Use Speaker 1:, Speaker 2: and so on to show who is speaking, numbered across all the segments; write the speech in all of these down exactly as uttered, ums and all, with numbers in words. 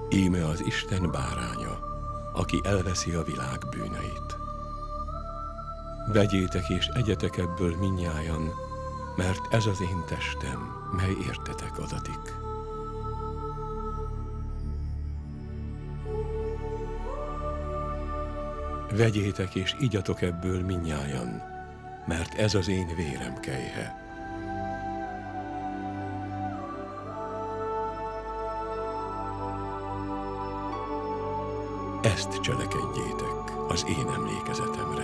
Speaker 1: Íme az Isten báránya, aki elveszi a világ bűneit. Vegyétek és egyetek ebből mindnyájan, mert ez az én testem, mely értetek adatik. Vegyétek és igyatok ebből mindnyájan, mert ez az én vérem kelyhe. Ezt cselekedjétek az én emlékezetemre.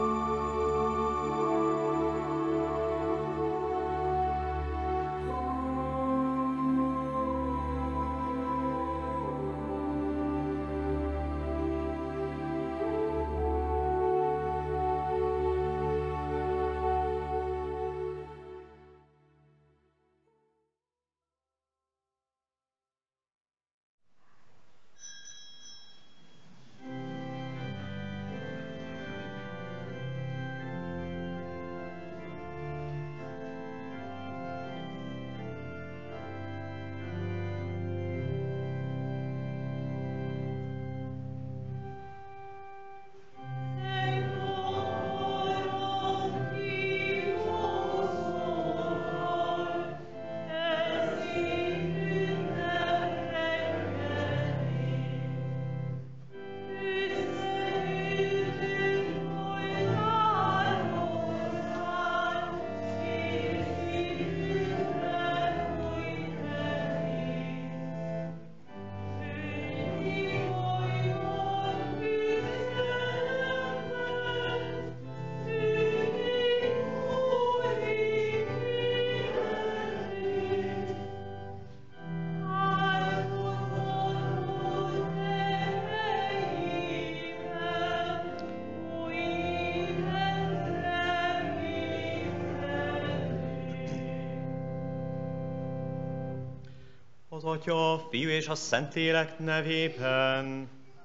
Speaker 2: Az Atya, a Fiú és a Szentlélek nevében.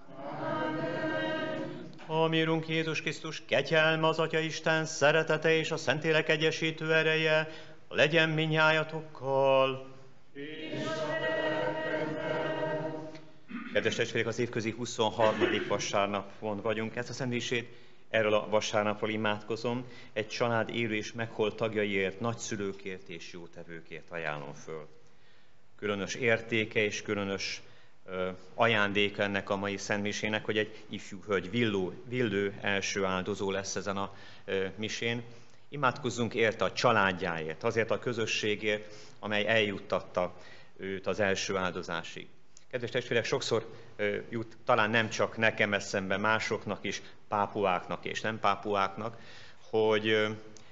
Speaker 2: A mi Urunk Jézus Krisztus kegyelme, az Atya Isten szeretete és a Szentlélek egyesítő ereje legyen mindnyájatokkal. Kedves testvérek, az évközi huszonharmadik vasárnapon vagyunk. Ezt a szentmisét erről a vasárnapról imádkozom. Egy család élő és meghalt tagjaiért, nagyszülőkért és jótevőkért ajánlom föl. Különös értéke és különös ö, ajándéka ennek a mai szentmisének, hogy egy ifjú hölgy, Villó, Vildő első áldozó lesz ezen a ö, misén. Imádkozzunk érte a családjáért, azért a közösségért, amely eljuttatta őt az első áldozásig. Kedves testvérek, sokszor ö, jut talán nem csak nekem eszembe, másoknak is, pápuáknak és nem pápuáknak, hogy ö,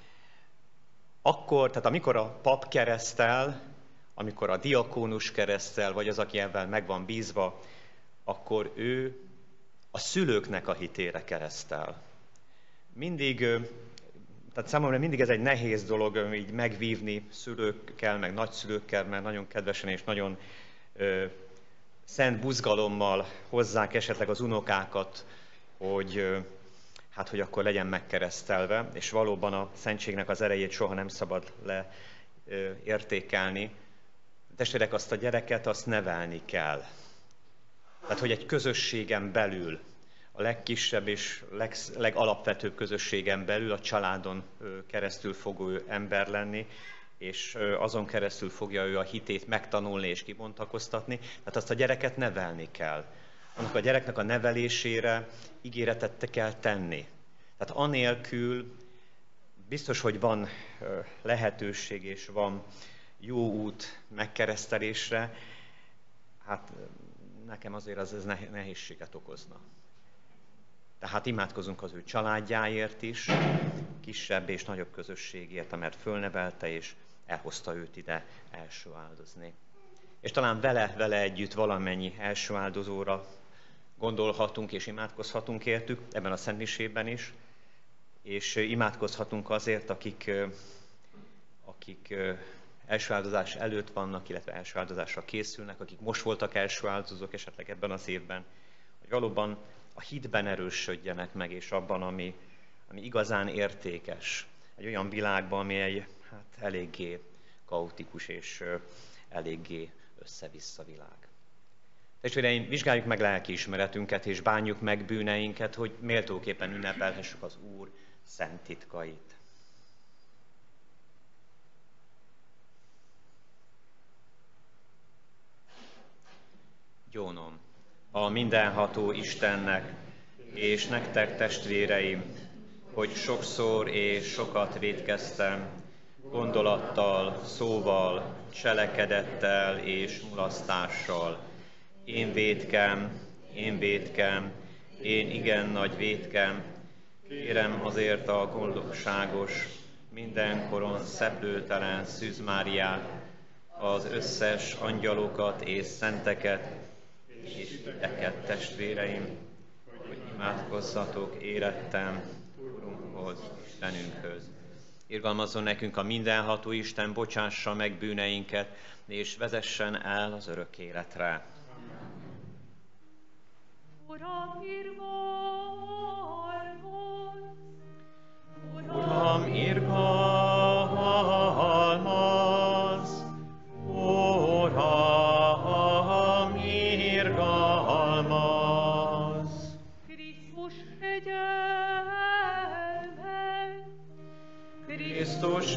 Speaker 2: akkor, tehát amikor a pap keresztel, amikor a diakónus keresztel, vagy az, aki ebben meg van bízva, akkor ő a szülőknek a hitére keresztel. Mindig, tehát számomra mindig ez egy nehéz dolog így megvívni szülőkkel, meg nagyszülőkkel, mert nagyon kedvesen és nagyon ö, szent buzgalommal hozzák esetleg az unokákat, hogy, ö, hát, hogy akkor legyen megkeresztelve, és valóban a szentségnek az erejét soha nem szabad leértékelni. Testvérek, azt a gyereket, azt nevelni kell. Tehát, hogy egy közösségen belül, a legkisebb és leg, legalapvetőbb közösségen belül a családon keresztül fog ő ember lenni, és azon keresztül fogja ő a hitét megtanulni és kibontakoztatni. Tehát azt a gyereket nevelni kell. Annak a gyereknek a nevelésére ígéretet kell tenni. Tehát anélkül biztos, hogy van lehetőség és van jó út megkeresztelésre, hát nekem azért az ez nehézséget okozna. Tehát imádkozunk az ő családjáért is, kisebb és nagyobb közösségért, amelyet fölnevelte és elhozta őt ide első áldozni. És talán vele, vele együtt valamennyi első áldozóra gondolhatunk és imádkozhatunk értük, ebben a szentmisében is, és imádkozhatunk azért, akik, akik első áldozás előtt vannak, illetve első áldozásra készülnek, akik most voltak első áldozók esetleg ebben az évben, hogy valóban a hitben erősödjenek meg, és abban, ami, ami igazán értékes. Egy olyan világban, ami egy hát, eléggé kaotikus és eléggé össze-vissza világ. Testvéreim, vizsgáljuk meg lelkiismeretünket és bánjuk meg bűneinket, hogy méltóképpen ünnepelhessük az Úr szent titkait. Gyónom a mindenható Istennek, és nektek, testvéreim, hogy sokszor és sokat vétkeztem, gondolattal, szóval, cselekedettel és mulasztással. Én vétkem, én vétkem, én igen nagy vétkem, kérem azért a boldogságos, mindenkoron szeplőtelen Szűz Máriát, az összes angyalokat és szenteket, és titeket, testvéreim, hogy imádkozzatok érettem Urunkhoz, Istenünkhöz. Irgalmazzon nekünk a mindenható Isten, bocsássa meg bűneinket, és vezessen el az örök életre.
Speaker 3: Uram, irgalmaz!
Speaker 2: Uram, irgalmaz! Uram, irgalmaz!
Speaker 3: Krisztus kegyelme!
Speaker 2: Krisztus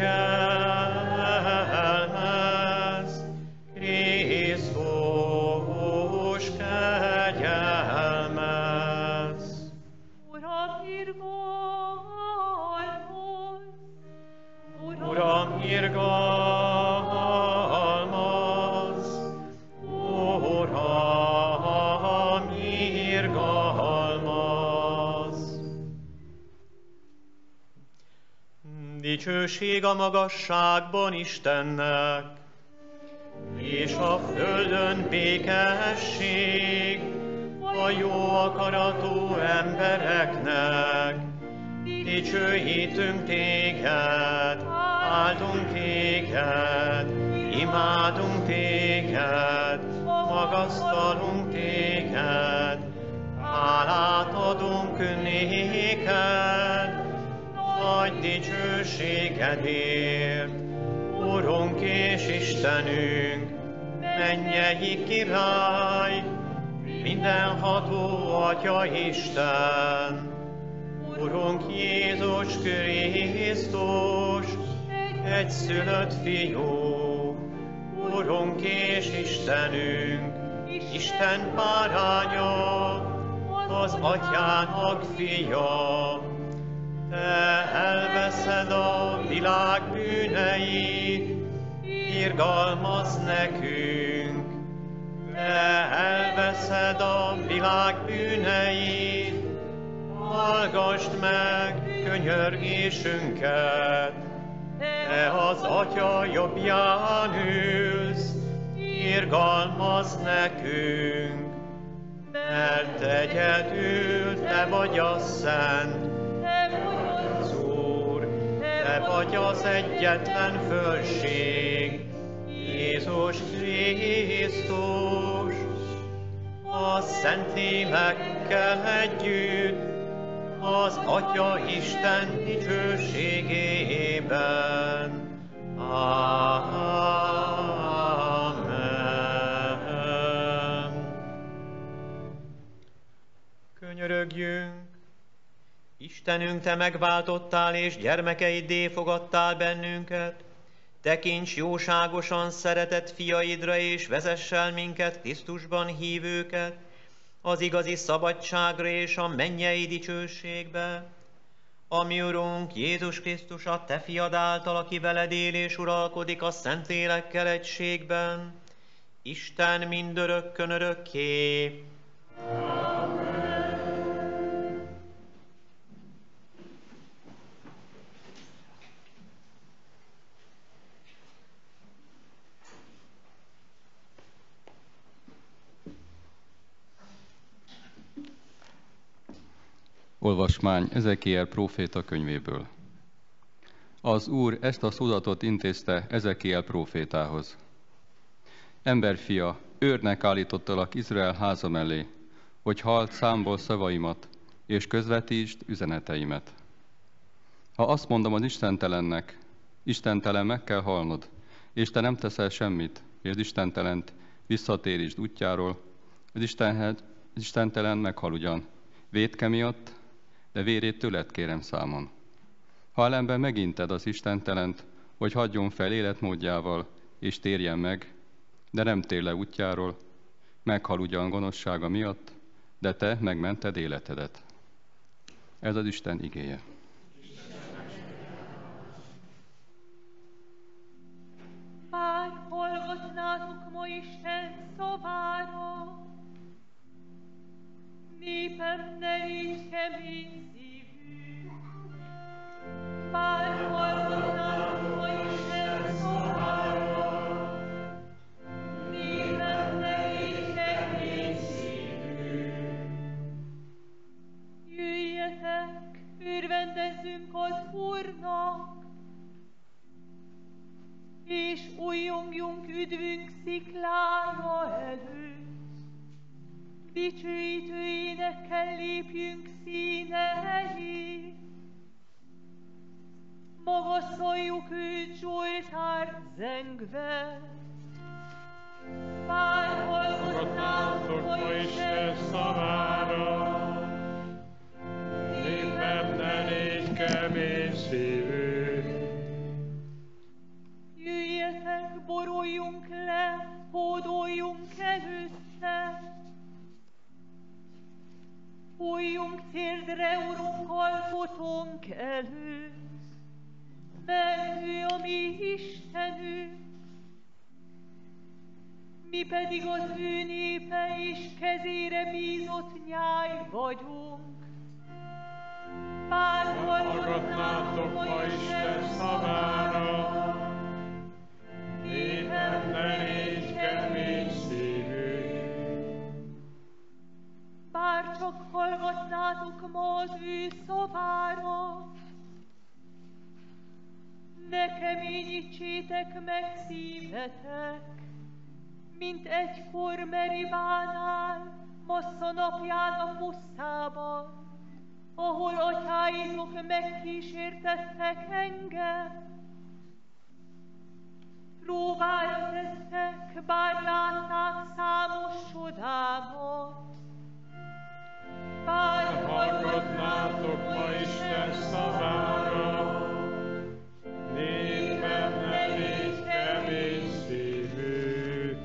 Speaker 2: kegyelmez! Krisztus kegyelmez!
Speaker 3: Uram, irgalmaz!
Speaker 2: Uram, irgalmaz! Uram, irgalmaz! Dicsőség a magasságban Istennek, és a földön békesség a jó akaratú embereknek. Dicsőítünk téged, áldunk téged, imádunk téged, magasztalunk téged, hálát adunk néked, nagy dicsőségedért. Urunk és Istenünk, mennyei király, mindenható Atya Isten, Urunk Jézus Krisztus, egyszülött Fiú, Urunk és Istenünk, Isten báránya, az Atyának fia. Te elveszed a világ bűneit, irgalmazz nekünk. Te elveszed a világ bűneit, hallgassd meg könyörgésünket. Te az Atya jobbján ülsz, irgalmazz nekünk. Mert egyedül Te vagy a Szent, az Úr, Te vagy az egyetlen fölség, Jézus Krisztus, a Szentlélekkel együtt, az Atya Isten dicsőségében. Amen. Könyörögjünk! Istenünk, Te megváltottál, és gyermekeiddé fogadtál bennünket. Tekints jóságosan szeretett fiaidra, és vezess el minket, Krisztusban hívőket, az igazi szabadságra és a mennyei dicsőségbe. Ami Urunk Jézus Krisztus, a Te fiad által, aki veled él és uralkodik a Szentlélekkel egységben, Isten mindörökkön örökké.
Speaker 4: Olvasmány Ezekiel próféta könyvéből. Az Úr ezt a szózatot intézte Ezekiel prófétához. Emberfia, őrnek állítottalak Izrael háza mellé, hogy halld számból szavaimat, és közvetítsd üzeneteimet. Ha azt mondom az istentelennek, istentelen meg kell halnod, és te nem teszel semmit, és istentelent visszatérítsd útjáról, Az Istenhez, az istentelen meghal ugyan, vétke miatt, de vérét tőled kérem számon. Ha ellenben meginted az istentelent, hogy hagyjon fel életmódjával, és térjen meg, de nem tér le útjáról, meghal ugyan gonoszsága miatt, de te megmented életedet. Ez az Isten igéje.
Speaker 3: Bár hallgatnátok ma Isten szavára, népem ne légy kemény szívű. Bár hallgatnátok ma Isten szavára, népem ne légy kemény szívű. Jöjjetek, örvendezzünk az Úrnak, és újjongjunk üdvünk sziklája előtt. Dicsőítő énekkel lépjünk színe elé, magasztaljuk őt Zsoltárt zengve. Bár hallgatnátok ma Isten szavára,
Speaker 5: népem ne légy kemény szívű.
Speaker 3: Jöjjetek, boruljunk le, hódoljunk előtte. Hulljunk térdre, Urunk, alkotónk előtt, mert ő a mi Istenünk, mi pedig az ő népe és kezére bízott nyáj vagyunk. Bár
Speaker 5: Hallgatnátok ma Isten szavára, népem ne légy kemény szívű.
Speaker 3: Bár csak hallgatnátok ma az ő szavára, ne keményítsétek meg szívetek, mint egykor Meribánál, Massza napján a pusztában, ahol atyáitok megkísértettek engem. Próbára tettek, bár látták számos csodámat. Bár
Speaker 5: Hallgatnátok ma Isten szavára, népem ne légy kemény szívű.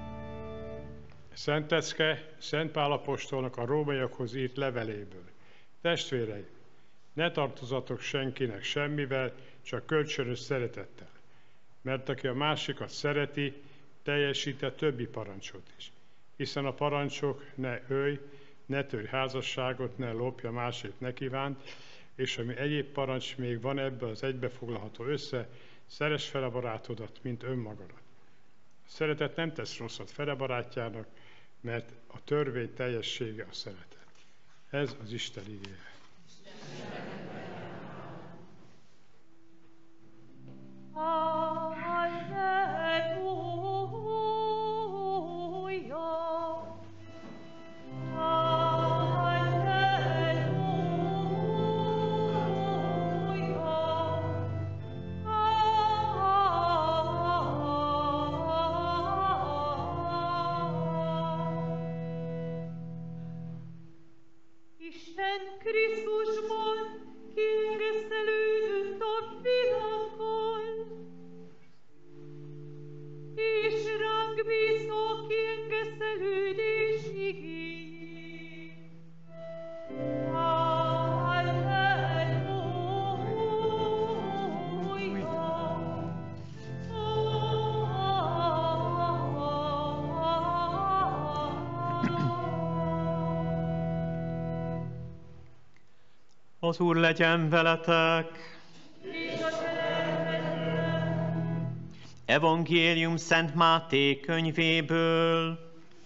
Speaker 5: Szentecke Szent Pál apostolnak a rómaiakhoz írt leveléből. Testvéreim, ne tartozatok senkinek semmivel, csak kölcsönös szeretettel. Mert aki a másikat szereti, teljesíti a többi parancsot is. Hiszen a parancsok ne ölj, ne törj házasságot, ne lopj, a másét ne kívánt, és ami egyéb parancs még van ebbe az egybefoglalható össze, szeress fel a barátodat, mint önmagadat. A szeretet nem tesz rosszat fele barátjának, mert a törvény teljessége a szeretet. Ez az Isten igéje.
Speaker 2: Az Úr legyen veletek! Evangélium Szent Máté könyvéből.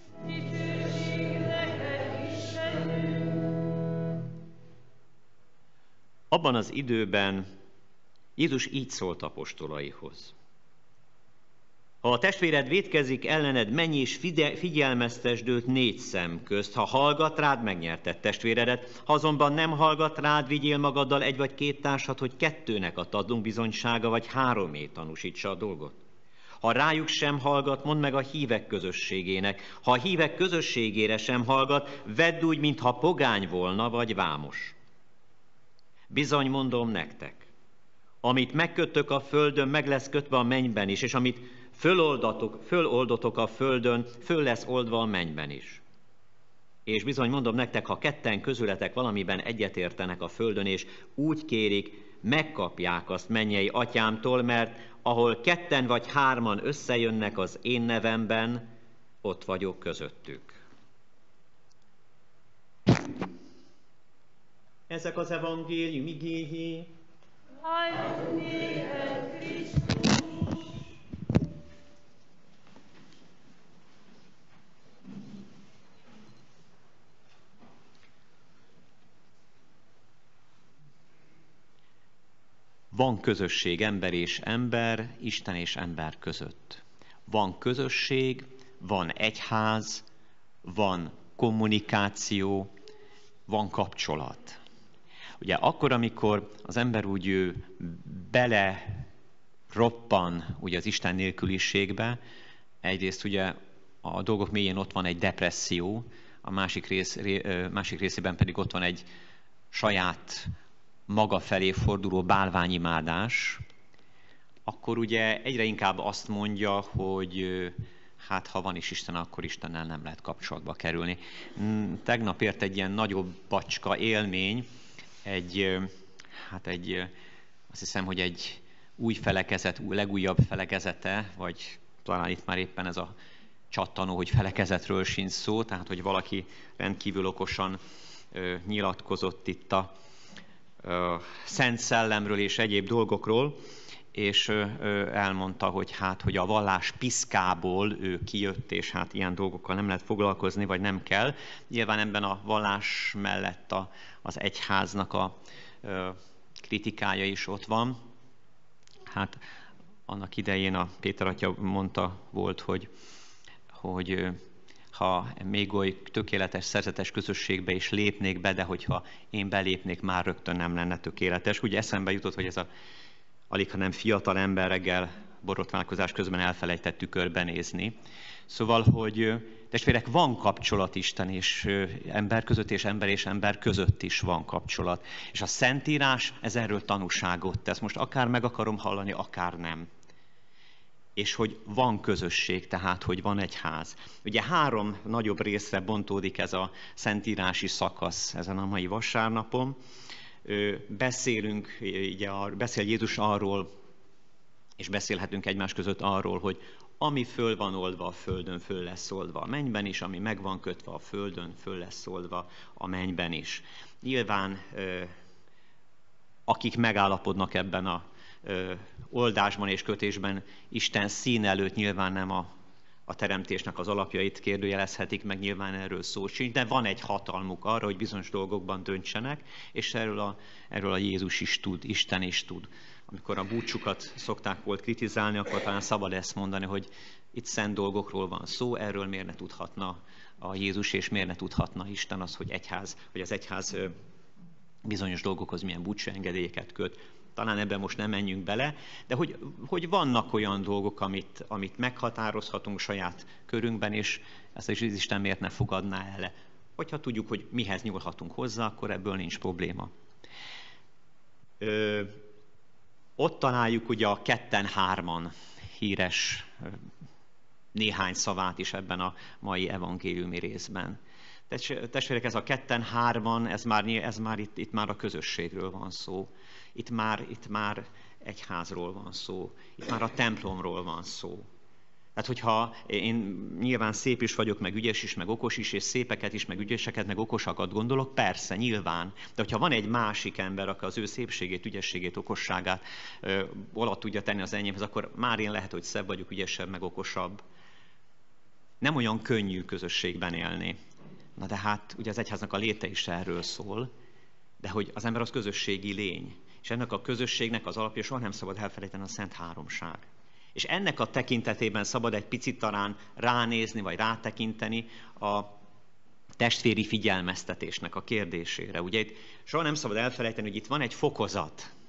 Speaker 2: Abban az időben Jézus így szólt apostolaihoz. Ha a testvéred vétkezik ellened, menj és figyelmeztesd őt négy szem közt. Ha hallgat rád, megnyerted testvéredet. Ha azonban nem hallgat rád, vigyél magaddal egy vagy két társat, hogy kettőnek a tanúbizonysága vagy háromé tanúsítsa a dolgot.
Speaker 6: Ha rájuk sem hallgat, mondd meg a hívek közösségének. Ha a hívek közösségére sem hallgat, vedd úgy, mintha pogány volna, vagy vámos. Bizony mondom nektek, amit megkötök a földön, meg lesz kötve a mennyben is, és amit föloldatok, föloldotok a földön, föl lesz oldva a mennyben is. És bizony mondom nektek, ha ketten közületek valamiben egyetértenek a földön, és úgy kérik, megkapják azt mennyei atyámtól, mert ahol ketten vagy hárman összejönnek az én nevemben, ott vagyok közöttük. Ezek az evangélium igéi.
Speaker 3: Halljuk néked, Krisztus!
Speaker 6: Van közösség ember és ember, Isten és ember között. Van közösség, van egyház, van kommunikáció, van kapcsolat. Ugye akkor, amikor az ember úgy ő, bele roppan ugye az Isten nélküliségbe, egyrészt ugye a dolgok mélyén ott van egy depresszió, a másik, rész, másik részében pedig ott van egy saját maga felé forduló bálványimádás, akkor ugye egyre inkább azt mondja, hogy hát ha van is Isten, akkor Istennel nem lehet kapcsolatba kerülni. Tegnap ért egy ilyen nagyobb bacska élmény, egy, hát egy, azt hiszem, hogy egy új felekezet, legújabb felekezete, vagy talán itt már éppen ez a csattanó, hogy felekezetről sincs szó, tehát hogy valaki rendkívül okosan ö, nyilatkozott itt a ö, Szent Szellemről és egyéb dolgokról, és ö, ö, elmondta, hogy hát, hogy a vallás piszkából ő kijött, és hát ilyen dolgokkal nem lehet foglalkozni, vagy nem kell. Nyilván ebben a vallás mellett a, az egyháznak a ö, kritikája is ott van. Hát annak idején a Péter atya mondta volt, hogy, hogy ha még oly tökéletes, szerzetes közösségbe is lépnék be, de hogyha én belépnék, már rögtön nem lenne tökéletes. Ugye eszembe jutott, hogy ez a alig, ha nem fiatal ember reggel borotválkozás közben elfelejtett tükörbe nézni. Szóval, hogy testvérek, van kapcsolat Isten és ember között, és ember és ember között is van kapcsolat. És a Szentírás ez erről tanúságot tesz. Most akár meg akarom hallani, akár nem. És hogy van közösség, tehát hogy van egyház. Ugye három nagyobb részre bontódik ez a szentírási szakasz ezen a mai vasárnapon. Beszélünk, ugye, beszél Jézus arról, és beszélhetünk egymás között arról, hogy ami föl van oldva a földön, föl lesz oldva a mennyben is, ami meg van kötve a földön, föl lesz oldva a mennyben is. Nyilván akik megállapodnak ebben a oldásban és kötésben, Isten szín előtt nyilván nem a, a teremtésnek az alapjait kérdőjelezhetik, meg nyilván erről szó sincs, de van egy hatalmuk arra, hogy bizonyos dolgokban döntsenek, és erről a, erről a Jézus is tud, Isten is tud. Amikor a búcsukat szokták volt kritizálni, akkor talán szabad ezt mondani, hogy itt szent dolgokról van szó, erről miért ne tudhatna a Jézus, és miért ne tudhatna Isten az, hogy, egyház, hogy az egyház bizonyos dolgokhoz milyen búcsúengedélyeket köt. Talán ebben most nem menjünk bele, de hogy, hogy vannak olyan dolgok, amit, amit meghatározhatunk saját körünkben, és ezt is Isten miért ne fogadná el. Hogyha tudjuk, hogy mihez nyúlhatunk hozzá, akkor ebből nincs probléma. Ö, ott találjuk ugye a ketten-hárman híres néhány szavát is ebben a mai evangéliumi részben. Testvérek, ez a ketten-hárman, ez már, ez már itt, itt már a közösségről van szó. Itt már, itt már egyházról van szó. Itt már a templomról van szó. Tehát, hogyha én nyilván szép is vagyok, meg ügyes is, meg okos is, és szépeket is, meg ügyeseket, meg okosakat gondolok, persze, nyilván. De hogyha van egy másik ember, aki az ő szépségét, ügyességét, okosságát ö, alatt tudja tenni az enyémhez, akkor már én lehet, hogy szebb vagyok, ügyesebb, meg okosabb. Nem olyan könnyű közösségben élni. Na de hát ugye az egyháznak a léte is erről szól, de hogy az ember az közösségi lény. És ennek a közösségnek az alapja soha nem szabad elfelejteni a Szent Háromság. És ennek a tekintetében szabad egy picit talán ránézni, vagy rátekinteni a testvéri figyelmeztetésnek a kérdésére. Ugye itt soha nem szabad elfelejteni, hogy itt van egy fokozat.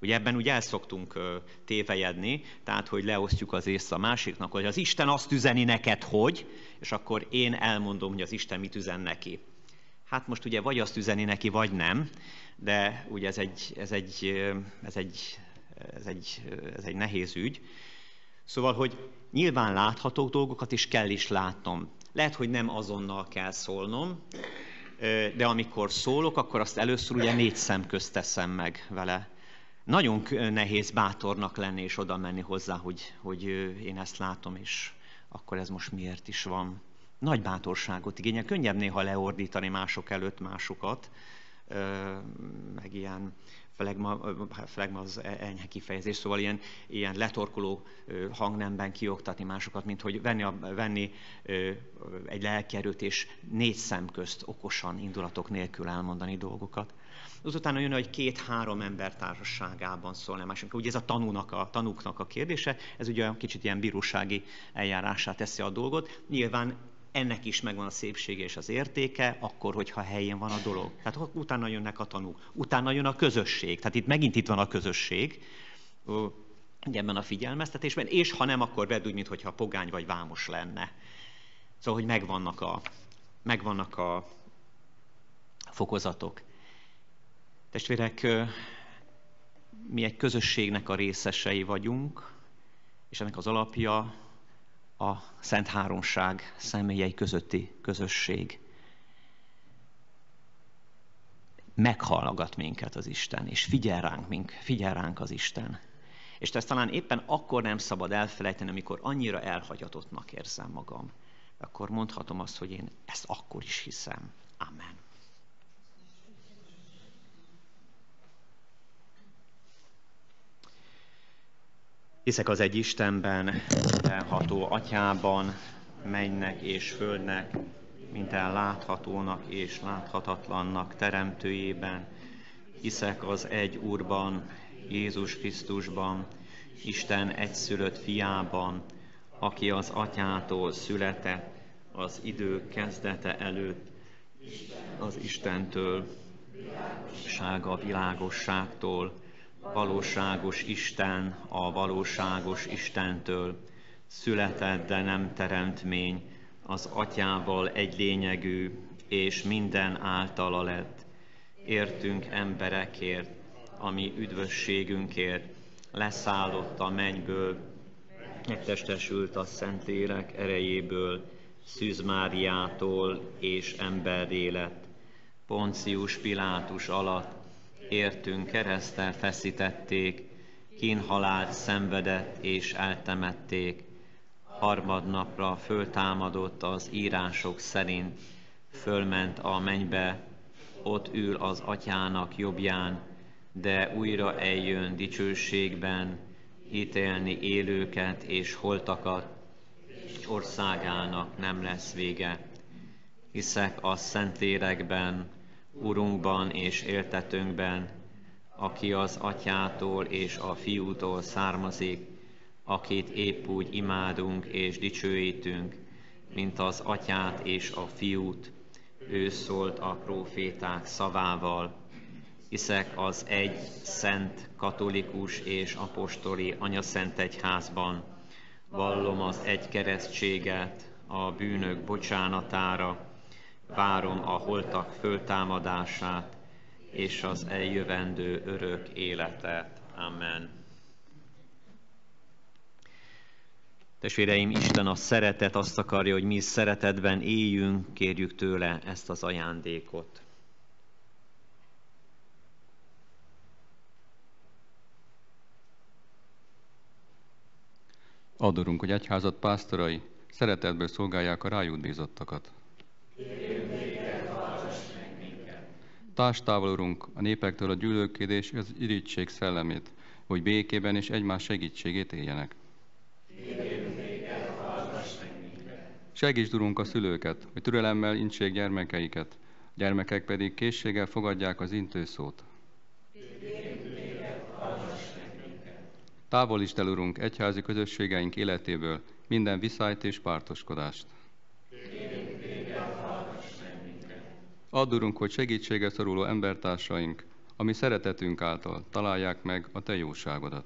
Speaker 6: Ugye ebben úgy el szoktunk tévejedni, tehát hogy leosztjuk az észt a másiknak, hogy az Isten azt üzeni neked, hogy, és akkor én elmondom, hogy az Isten mit üzen neki. Hát most ugye vagy azt üzeni neki, vagy nem, de ugye ez egy, ez egy, ez egy, ez egy, ez egy nehéz ügy. Szóval, hogy nyilván látható dolgokat is kell is látnom. Lehet, hogy nem azonnal kell szólnom, de amikor szólok, akkor azt először ugye négy szem közt teszem meg vele. Nagyon nehéz bátornak lenni és oda menni hozzá, hogy, hogy én ezt látom, és akkor ez most miért is van. Nagy bátorságot igényel. Könnyebb néha leordítani mások előtt másokat, meg ilyen flegma, flegma az enyhe kifejezés, szóval ilyen, ilyen letorkoló hangnemben kioktatni másokat, mint hogy venni, a, venni egy lelkierőt és négy szem közt okosan, indulatok nélkül elmondani dolgokat. Azután jön, hogy két-három ember társaságában szólni másoknak. Ugye ez a tanúnak a, tanúknak a kérdése, ez ugye kicsit ilyen bírósági eljárásá teszi a dolgot. Nyilván ennek is megvan a szépsége és az értéke, akkor, hogyha helyén van a dolog. Tehát utána jönnek a tanúk, utána jön a közösség. Tehát itt megint itt van a közösség, ugye ebben a figyelmeztetésben, és ha nem, akkor vedd úgy, mintha pogány vagy vámos lenne. Szóval, hogy megvannak a, megvannak a fokozatok. Testvérek, mi egy közösségnek a részesei vagyunk, és ennek az alapja a Szent Háromság személyei közötti közösség. Meghallgat minket az Isten, és figyel ránk, mink, figyel ránk az Isten. És ezt talán éppen akkor nem szabad elfelejteni, amikor annyira elhagyatottnak érzem magam. Akkor mondhatom azt, hogy én ezt akkor is hiszem. Amen. Hiszek az egy Istenben, mindenható Atyában, mennynek és földnek, minden láthatónak és láthatatlannak teremtőjében. Hiszek az egy Úrban, Jézus Krisztusban, Isten egyszülött fiában, aki az Atyától született az idő kezdete előtt, az Istentől, sága világosságtól, valóságos Isten a valóságos Istentől, született, de nem teremtmény, az Atyával egy lényegű, és minden általa lett. Értünk emberekért, ami üdvösségünkért, leszállott a mennyből, megtestesült a Szentlélek erejéből, Szűz Máriától és emberré lett. Poncius Pilátus alatt értünk kereszttel feszítették, kínhalált szenvedett és eltemették. Harmadnapra föltámadott az írások szerint, fölment a mennybe, ott ül az Atyának jobbján, de újra eljön dicsőségben, ítélni élőket és holtakat, országának nem lesz vége. Hiszek a Szentlélekben, Urunkban és éltetőnkben, aki az Atyától és a Fiútól származik, akit épp úgy imádunk és dicsőítünk, mint az Atyát és a Fiút. Ő szólt a próféták szavával. Hiszek az egy szent, katolikus és apostoli anyaszent egyházban. Vallom az egy keresztséget a bűnök bocsánatára, várom a holtak föltámadását és az eljövendő örök életet. Amen. Testvéreim, Isten a szeretet, azt akarja, hogy mi szeretetben éljünk, kérjük tőle ezt az ajándékot.
Speaker 4: Adorunk, hogy egyházat pásztorai szeretetből szolgálják a rájuk bízottakat. Társtávolodunk a népektől a gyűlölködés és az irigység szellemét, hogy békében és egymás segítségét éljenek. Segítsd, Urunk, a szülőket, hogy türelemmel intsék gyermekeiket, a gyermekek pedig készséggel fogadják az intőszót. Távolítsd el, Urunk, egyházi közösségeink életéből minden viszályt és pártoskodást. Add, Urunk, hogy segítségre szoruló embertársaink ami szeretetünk által találják meg a te jóságodat.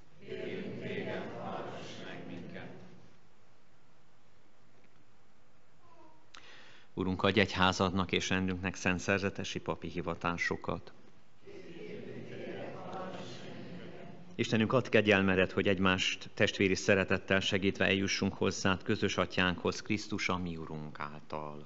Speaker 6: Urunk, adj egyházadnak és rendünknek szent szerzetesi papi hivatásokat. Istenünk, add kegyelmedet, hogy egymást testvéri szeretettel segítve eljussunk hozzád, közös atyánkhoz, Krisztus, a mi Urunk által.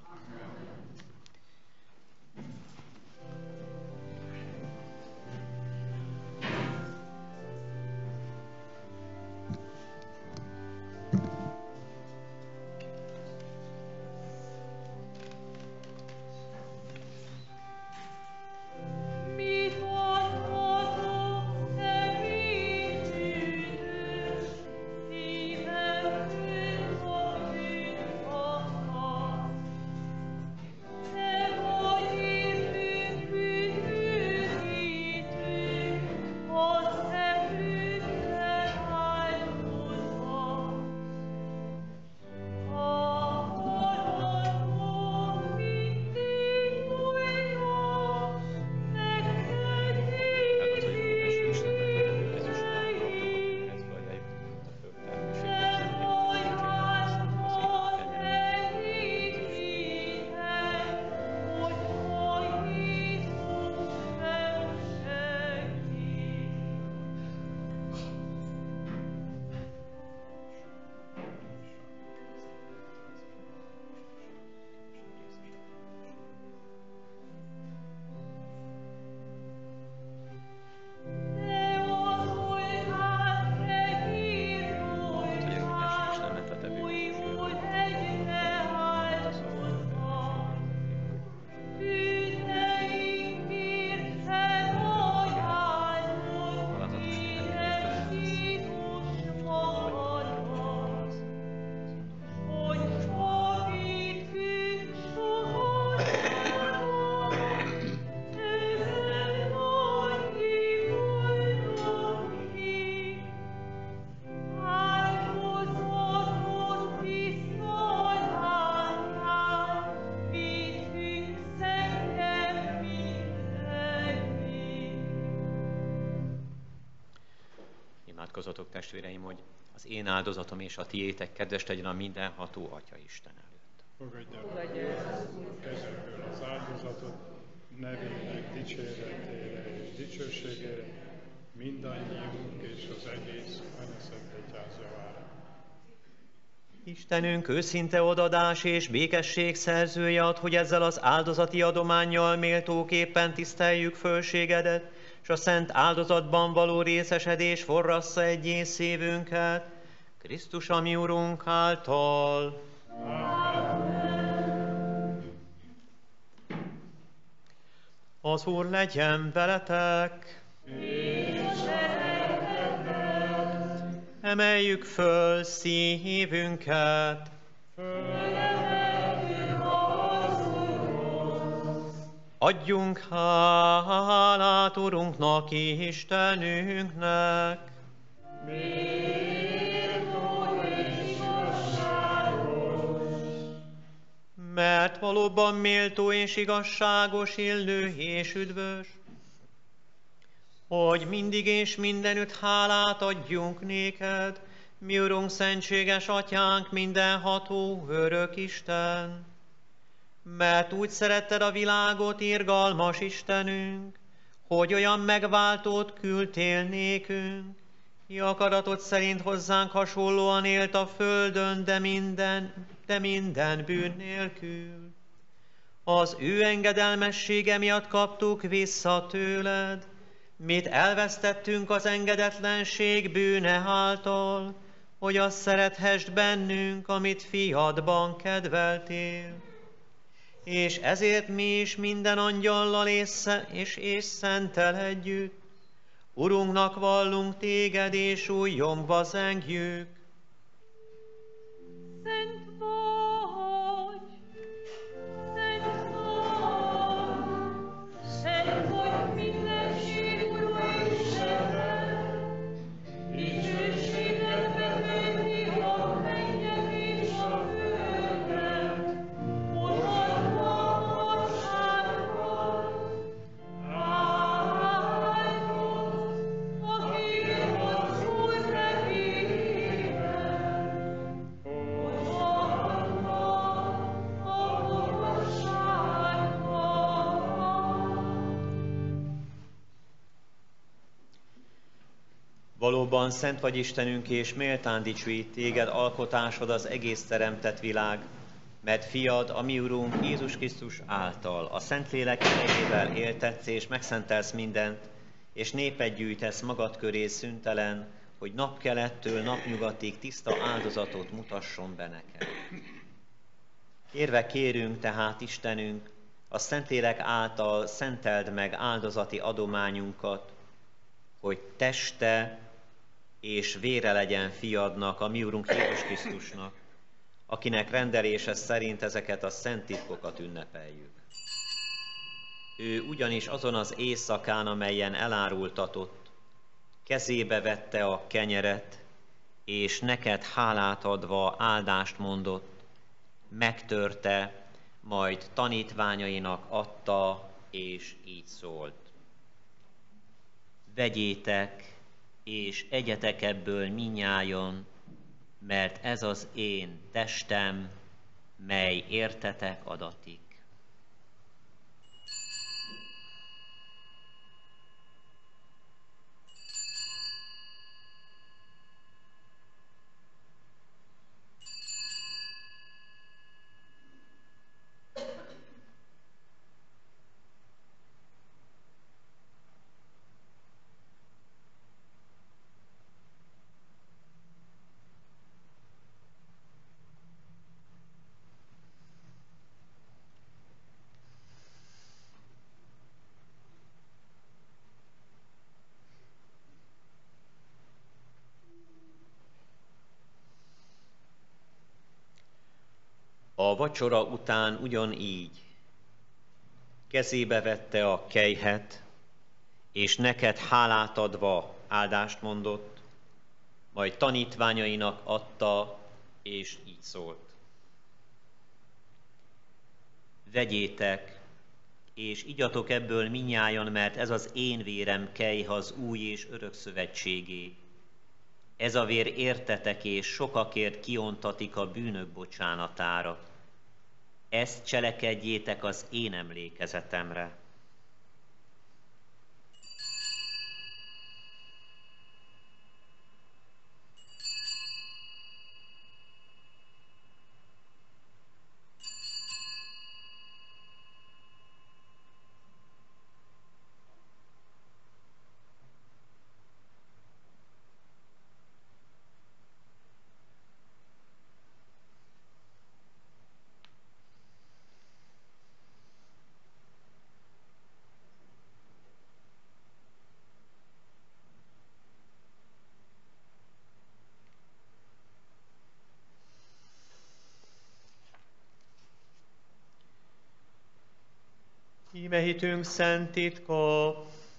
Speaker 6: Imádkozzatok, testvéreim, hogy az én áldozatom és a tiétek kedves legyen a mindenható Atya Isten előtt.
Speaker 5: Fogadja el a kezemből az áldozatot, nevének dicséretére és dicsőségére, mindannyiunk és az egész Anyaszent Egyház javára.
Speaker 6: Istenünk őszinte odadás és békesség szerzője ad, hogy ezzel az áldozati adománnyal méltóképpen tiszteljük fölségedet, és a szent áldozatban való részesedés forrassza egyé szívünket, Krisztus, a mi Urunk által. Amen. Az Úr legyen veletek! Emeljük föl szívünket! Adjunk hálát Urunknak, Istenünknek! Méltó és igazságos! Mert valóban méltó és igazságos, illő és üdvös, hogy mindig és mindenütt hálát adjunk néked, mi Urunk, szentséges Atyánk, mindenható, örök Isten. Mert úgy szeretted a világot, irgalmas Istenünk, hogy olyan megváltót küldtél nékünk, ki akaratod szerint hozzánk hasonlóan élt a földön, de minden, de minden bűn nélkül. Az ő engedelmessége miatt kaptuk vissza tőled, mit elvesztettünk az engedetlenség bűne által, hogy azt szerethest bennünk, amit fiadban kedveltél. És ezért mi is minden angyallal és, és, és szenttel együtt Urunknak vallunk téged, és újjongva zengjük.
Speaker 3: Szent vagy, szent vagy, szent vagy mindenség, Ura Istened, dicsőséget vetődni a mennyek és a földön, odadva magasságban. Amen.
Speaker 6: Valóban szent vagy Istenünk, és méltán dicsőít téged alkotásod az egész teremtett világ, mert fiad, a mi Urunk Jézus Krisztus által a Szentlélek erejével éltetsz és megszentelsz mindent, és népet gyűjtesz magad köré szüntelen, hogy napkelettől napnyugatig tiszta áldozatot mutasson be neked. Kérve kérünk tehát, Istenünk, a Szentlélek által szenteld meg áldozati adományunkat, hogy teste és vére legyen fiadnak, a mi Urunk Jézus Krisztusnak, akinek rendelése szerint ezeket a szent titkokat ünnepeljük. Ő ugyanis azon az éjszakán, amelyen elárultatott, kezébe vette a kenyeret, és neked hálát adva áldást mondott, megtörte, majd tanítványainak adta, és így szólt. Vegyétek, és egyetek ebből minnyájon, mert ez az én testem, mely értetek adatik. A vacsora után ugyanígy kezébe vette a kelyhet, és neked hálát adva áldást mondott, majd tanítványainak adta, és így szólt. Vegyétek, és igyatok ebből minnyájan, mert ez az én vérem kelyh az új és örök szövetségé. Ez a vér értetek és sokakért kiontatik a bűnök bocsánatára. Ezt cselekedjétek az én emlékezetemre. Íme hitünk szent titka.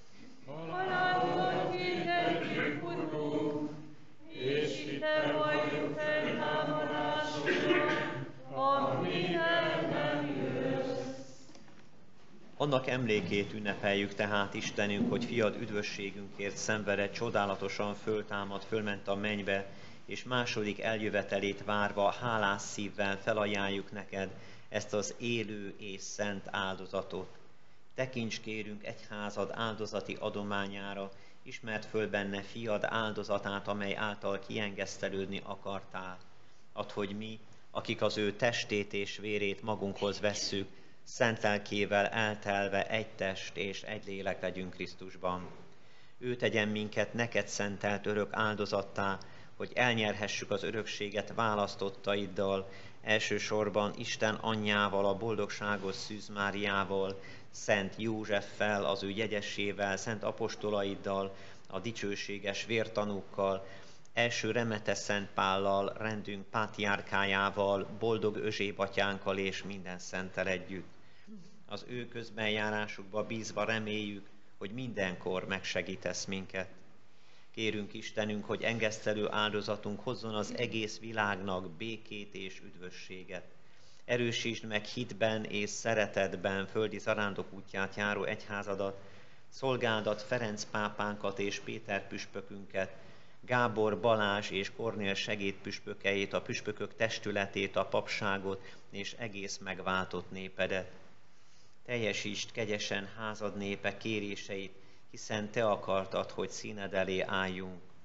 Speaker 3: Halálod hirdetjük, Urunk, és hitte vagyunk feltámadásodra, ami el nem jössz.
Speaker 6: Annak emlékét ünnepeljük tehát, Istenünk, hogy fiad üdvösségünkért szenvedett, csodálatosan föltámad, fölment a mennybe, és második eljövetelét várva hálás szívvel felajánljuk neked ezt az élő és szent áldozatot. Tekints kérünk egyházad áldozati adományára, ismert föl benne fiad áldozatát, amely által kiengesztelődni akartál. Add, hogy mi, akik az ő testét és vérét magunkhoz vesszük, szent lelkével eltelve egy test és egy lélek legyünk Krisztusban. Ő tegyen minket neked szentelt örök áldozattá, hogy elnyerhessük az örökséget választottaiddal, elsősorban Isten anyjával, a boldogságos Szűz Máriával, Szent Józseffel, az ő jegyesével, szent apostolaiddal, a dicsőséges vértanúkkal, első remete Szent Pállal, rendünk pátriárkájával, boldog Özsébatyánkkal és minden szenttel együtt. Az ő közbenjárásukba bízva reméljük, hogy mindenkor megsegítesz minket. Kérünk Istenünk, hogy engesztelő áldozatunk hozzon az egész világnak békét és üdvösséget. Erősítsd meg hitben és szeretetben földi zarándok útját járó egyházadat, szolgáldat Ferenc pápánkat és Péter püspökünket, Gábor, Balázs és Kornél segédpüspökeit, a püspökök testületét, a papságot és egész megváltott népedet. Teljesítsd kegyesen házad népe kéréseit, hiszen te akartad, hogy színed elé álljunk.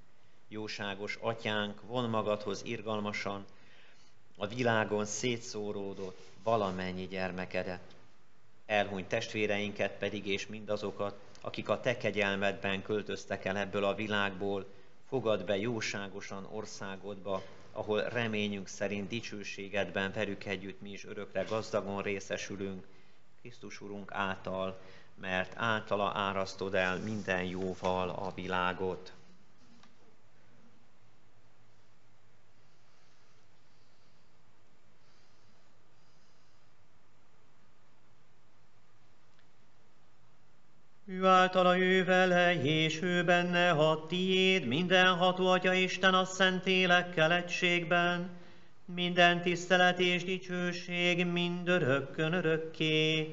Speaker 6: Jóságos atyánk, von magadhoz irgalmasan a világon szétszóródott valamennyi gyermekedet. Elhunyt testvéreinket pedig, és mindazokat, akik a te kegyelmedben költöztek el ebből a világból, fogad be jóságosan országodba, ahol reményünk szerint dicsőségedben velük együtt mi is örökre gazdagon részesülünk, Krisztus Urunk által, mert általa árasztod el minden jóval a világot. Ő általa, ő vele, és ő benne a tiéd, mindenható Atya Isten a szent élekkel egységben, minden tisztelet és dicsőség mindörökkön örökké.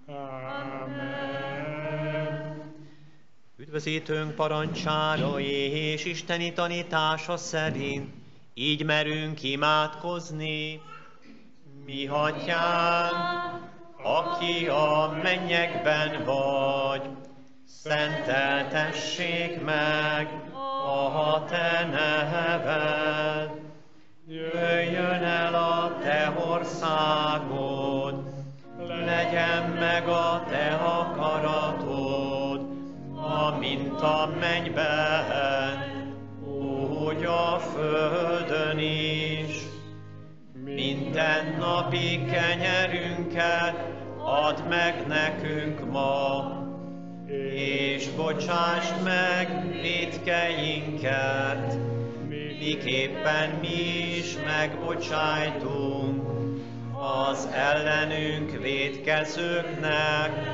Speaker 5: Amen.
Speaker 6: Üdvözítőnk parancsára és isteni tanítása szerint így merünk imádkozni. Mi Atyánk, aki a mennyekben vagy, szenteltessék meg a te neved. Jöjjön el a te országod, legyen meg a te akaratod, amint a mennyben, úgy a földön is. Minden napi kenyerünket add meg nekünk ma, és bocsásd meg vétkeinket, miképpen mi is megbocsájtunk az ellenünk vétkezőknek,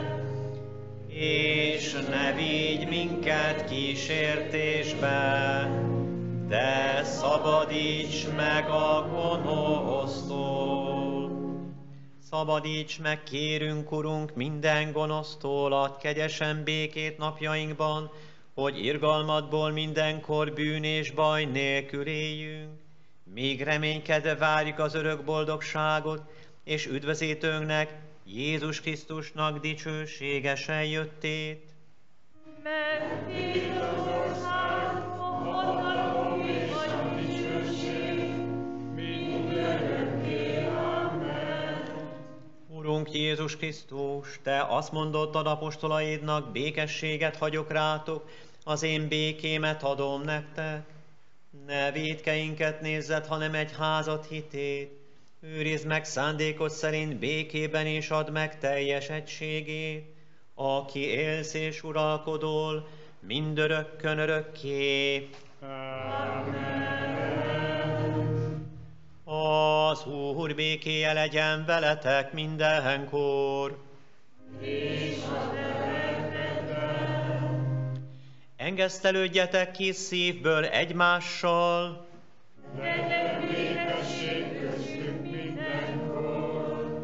Speaker 6: és ne vigy minket kísértésbe, de szabadíts meg a gonosztól. Szabadíts meg, kérünk, Urunk, minden gonosztól, add kegyesen békét napjainkban, hogy irgalmadból mindenkor bűn és baj nélkül éljünk, míg reménykedve várjuk az örök boldogságot, és üdvözítőnknek, Jézus Krisztusnak dicsőségesen jöttét.
Speaker 3: Mert tiéd az ország, a hatalom és a dicsőség, mindörökké. Amen.
Speaker 6: Urunk Jézus Krisztus, te azt mondottad apostolaidnak, békességet hagyok rátok, az én békémet adom nektek. Ne vétkeinket nézzed, hanem egy házat hitét. Őrizd meg szándékod szerint békében, és add meg teljes egységét, aki élsz és uralkodol mindörökkön örökké.
Speaker 5: Amen.
Speaker 6: Az Úr békéje legyen veletek mindenkor.
Speaker 3: És a lelkeddel.
Speaker 6: Engesztelődjetek ki szívből egymással.
Speaker 3: Legyen békesség köztünk mindenkor.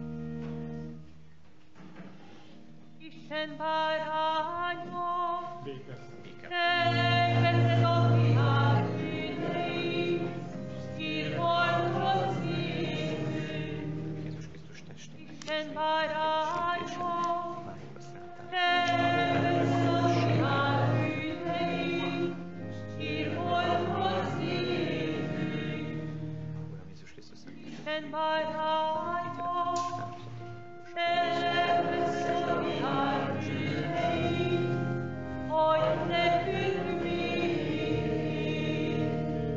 Speaker 3: Isten báránya, te elveszed a világ bűneit, kirvaltad szívünk.
Speaker 6: Jézus Krisztus testét.
Speaker 3: Isten báránya, te elveszed a világ bűneit, kirvaltad szívünk.
Speaker 6: Uram Jézus Krisztus szent
Speaker 3: Isten báránya, te elveszed a világ bűneit, adj nekünk békét.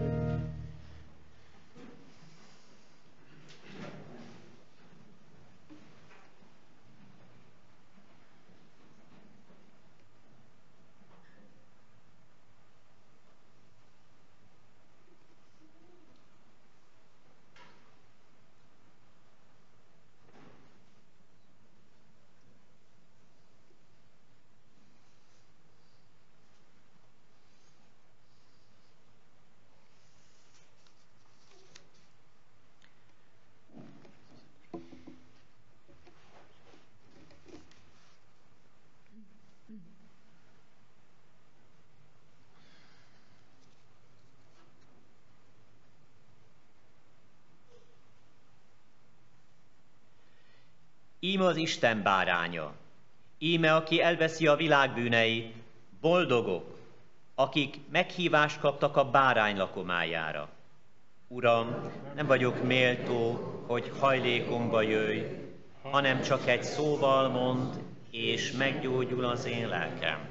Speaker 6: Íme az Isten báránya, íme aki elveszi a világ bűneit, boldogok, akik meghívást kaptak a bárány lakomájára. Uram, nem vagyok méltó, hogy hajlékomba jöjj, hanem csak egy szóval mondd, és meggyógyul az én lelkem.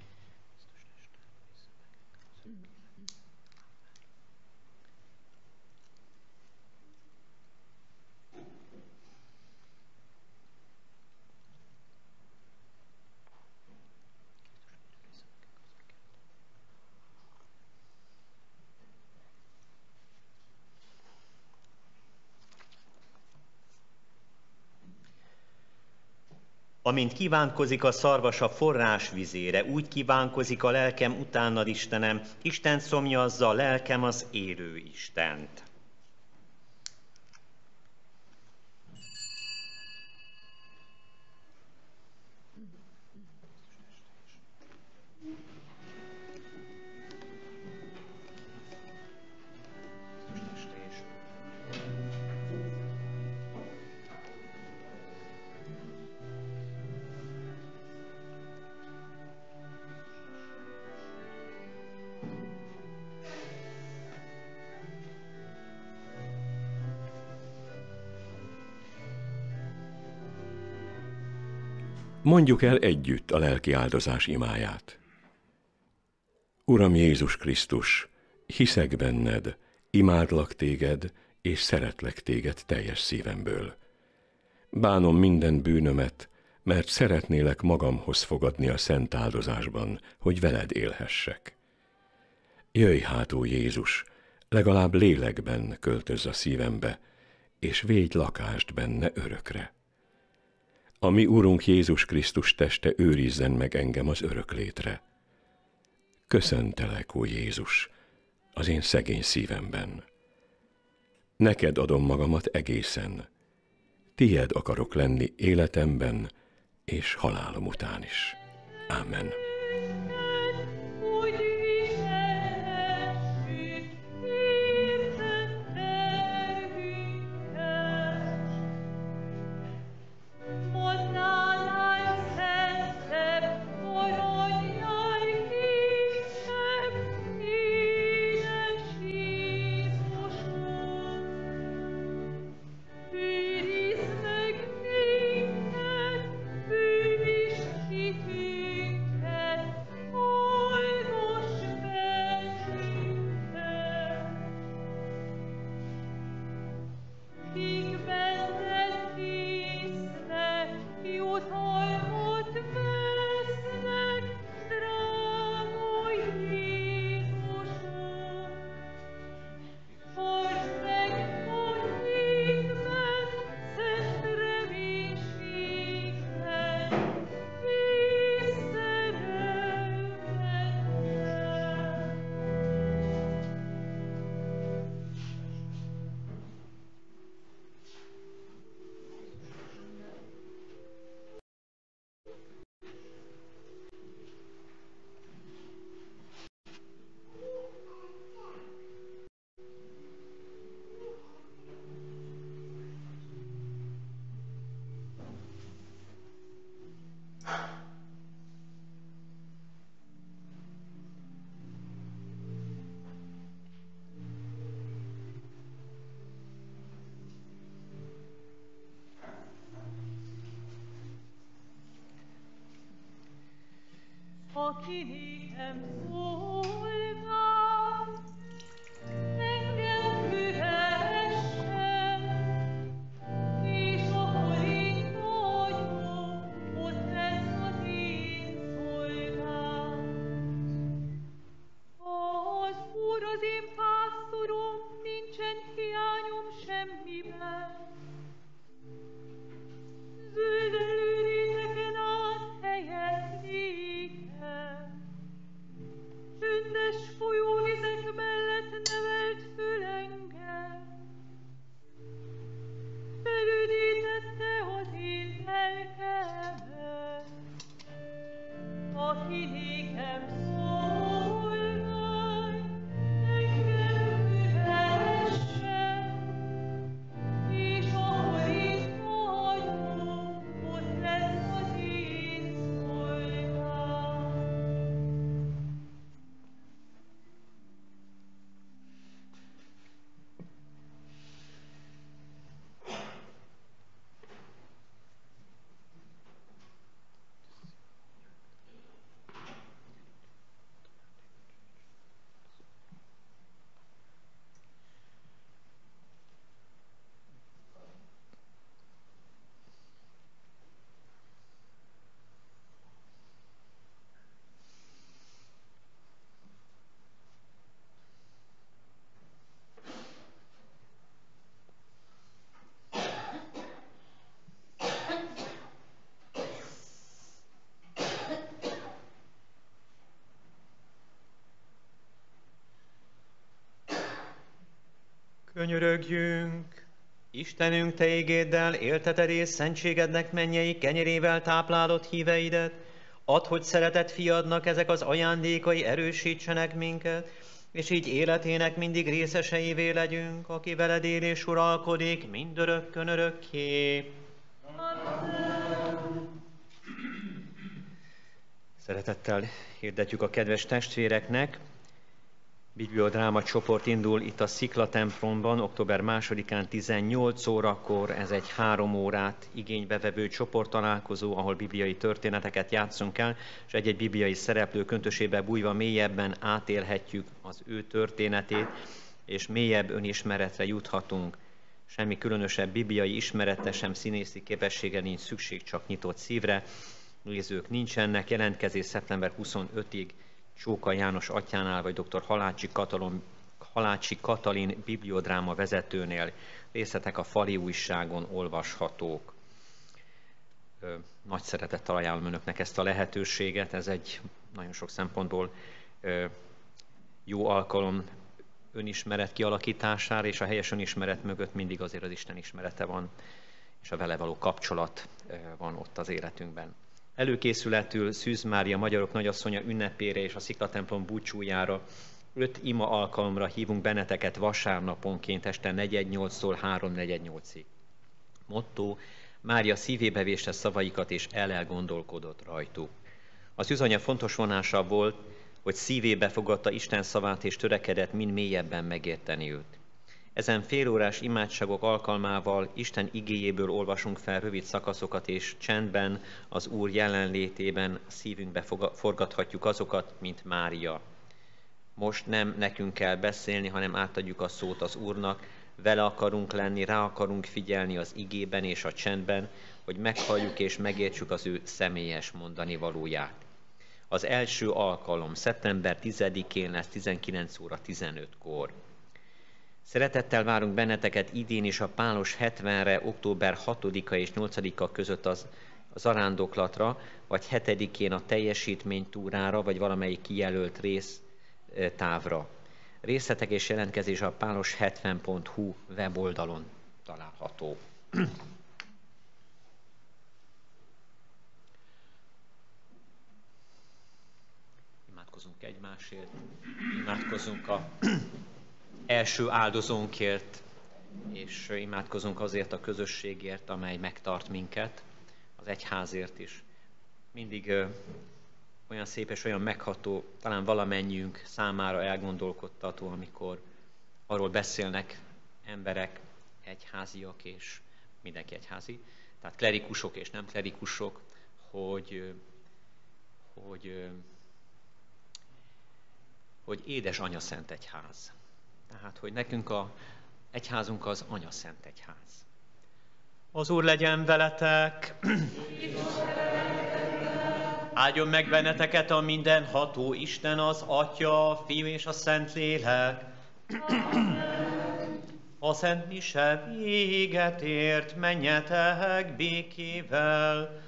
Speaker 6: Amint kívánkozik a szarvas a forrás vizére, úgy kívánkozik a lelkem utánad, Istenem. Isten szomjazza a lelkem az élő Istent.
Speaker 1: Mondjuk el együtt a lelki áldozás imáját. Uram Jézus Krisztus, hiszek benned, imádlak téged, és szeretlek téged teljes szívemből. Bánom minden bűnömet, mert szeretnélek magamhoz fogadni a szent áldozásban, hogy veled élhessek. Jöjj hát, ó Jézus, legalább lélekben költözz a szívembe, és védj lakást benne örökre. A mi Urunk Jézus Krisztus teste őrizzen meg engem az örök létre. Köszöntelek, ó Jézus, az én szegény szívemben. Neked adom magamat egészen. Tied akarok lenni életemben és halálom után is. Amen.
Speaker 3: Aki nékem szolgál, engem küldhessen, és ahol én vagyok, ott lesz az én szolgám. Az Úr az én pásztorom, nincsen hiányom semmiben. Zöldelő rétegen át helyet éken, csöndes folyóvizek mellett nevelt föl engem. Felüdítette az én lelkemet, aki nékem szolgál, engem küldhessen, és
Speaker 6: Könyörögjünk! Istenünk, Te igéddel élteted és szentségednek mennyei kenyerével táplálod híveidet, add, hogy szeretett fiadnak ezek az ajándékai erősítsenek minket, és így életének mindig részeseivé legyünk, aki veled él és uralkodik mindörökkön örökké. Szeretettel hirdetjük a kedves testvéreknek. Bibliodráma csoport indul itt a Szikla templomban, október másodikán tizennyolc órakor. Ez egy három órát igénybe vevő csoporttalálkozó, ahol bibliai történeteket játszunk el, és egy-egy bibliai szereplő köntösébe bújva mélyebben átélhetjük az ő történetét, és mélyebb önismeretre juthatunk. Semmi különösebb bibliai ismerete, sem színészi képessége nincs szükség, csak nyitott szívre. Nézők nincsenek, jelentkezés szeptember huszonötödikéig Csóka János atyánál, vagy dr. Halácsi Katalin, Halácsi Katalin bibliodráma vezetőnél. Részletek a Fali újságon olvashatók. Nagy szeretettel ajánlom önöknek ezt a lehetőséget, ez egy nagyon sok szempontból jó alkalom önismeret kialakítására, és a helyes önismeret mögött mindig azért az Isten ismerete van, és a vele való kapcsolat van ott az életünkben. Előkészületül Szűz Mária Magyarok Nagyasszonya ünnepére és a Szikla templom búcsújára öt ima alkalomra hívunk benneteket vasárnaponként este negyed nyolctól három negyed nyolcig. Motto: Mária szívébe véste szavaikat és el-elgondolkodott rajtuk. Az üzanya fontos vonása volt, hogy szívébe fogadta Isten szavát és törekedett mind mélyebben megérteni őt. Ezen félórás imádságok alkalmával Isten igéjéből olvasunk fel rövid szakaszokat, és csendben, az Úr jelenlétében szívünkbe forgathatjuk azokat, mint Mária. Most nem nekünk kell beszélni, hanem átadjuk a szót az Úrnak, vele akarunk lenni, rá akarunk figyelni az igében és a csendben, hogy meghalljuk és megértsük az ő személyes mondani valóját. Az első alkalom szeptember tizedikén lesz tizenkilenc óra tizenötkor. Szeretettel várunk benneteket idén is a Pálos hetvenre, október hatodika és nyolcadika között az, az zarándoklatra, vagy hetedikén a teljesítménytúrára, vagy valamelyik kijelölt résztávra. Részletek és jelentkezés a pálos hetven pont hu weboldalon található. Imádkozunk egymásért, imádkozunk a első áldozónkért, és imádkozunk azért a közösségért, amely megtart minket, az egyházért is. Mindig ö, olyan szép és olyan megható, talán valamennyiünk számára elgondolkodtató, amikor arról beszélnek emberek, egyháziak és mindenki egyházi, tehát klerikusok és nem klerikusok, hogy, hogy, hogy édes Anya Szent Egyház. Tehát, hogy nekünk a egyházunk az Anya Szent Egyház. Az Úr legyen veletek! Áldjon meg benneteket a mindenható Isten, az Atya, a Fiú és a Szentlélek. A Szent Mise véget ért, menjetek békével.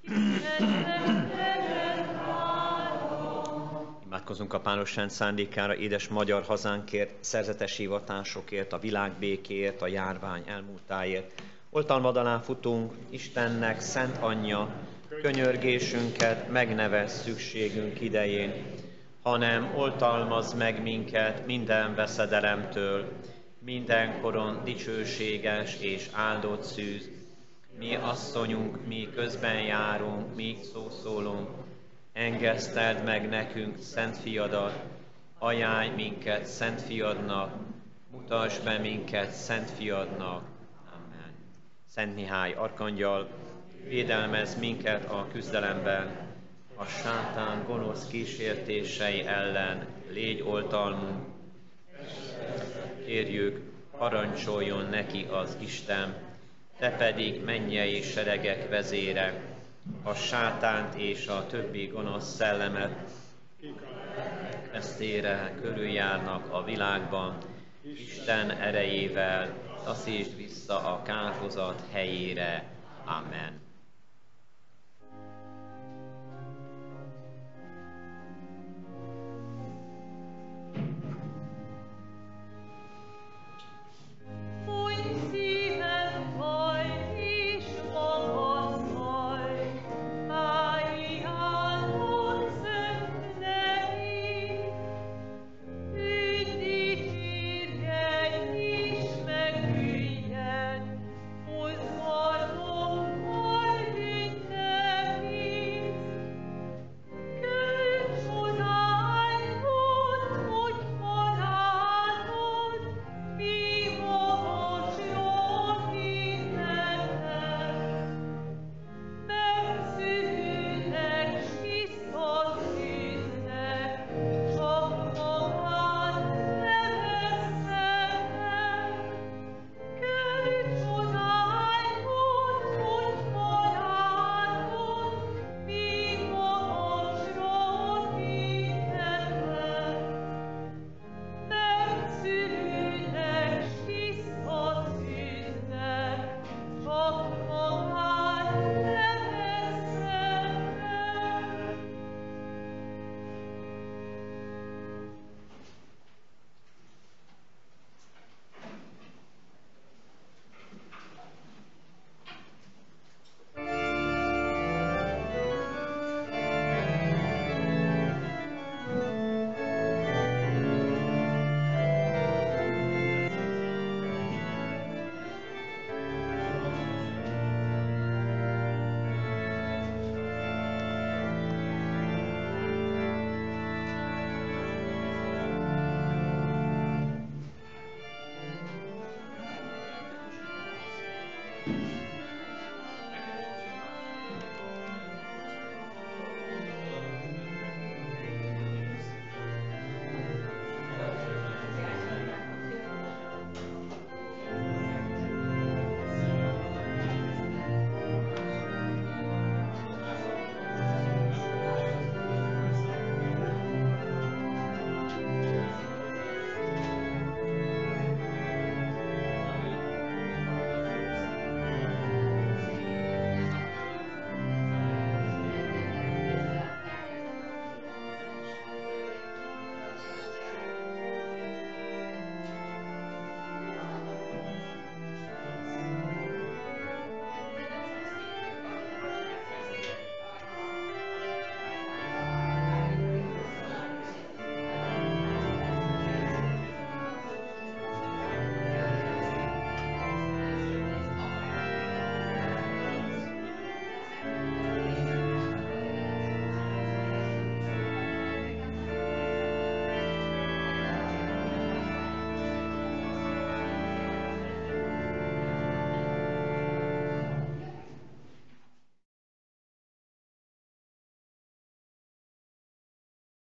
Speaker 6: Imádkozunk a Pálos Szent szándékára, édes magyar hazánkért, szerzetes hivatásokért, a világbékéért, a járvány elmúltáért. Oltalmad alá futunk, Istennek, Szent Anyja, könyörgésünket megnevez szükségünk idején, hanem oltalmazz meg minket minden veszedelemtől, mindenkoron dicsőséges és áldott szűz. Mi asszonyunk, mi közben járunk, mi szószólunk, engeszteld meg nekünk Szent Fiadat, ajánlj minket Szent Fiadnak, mutasd be minket Szent Fiadnak. Amen. Szent Mihály arkangyal, védelmezz minket a küzdelemben, a sátán gonosz kísértései ellen, légy oltalmunk. Kérjük, parancsoljon neki az Isten, te pedig mennyei seregek vezére, a sátánt és a többi gonosz szellemet esztére körüljárnak a világban, Isten erejével taszítsd vissza a kárhozat helyére. Amen.
Speaker 3: Amen.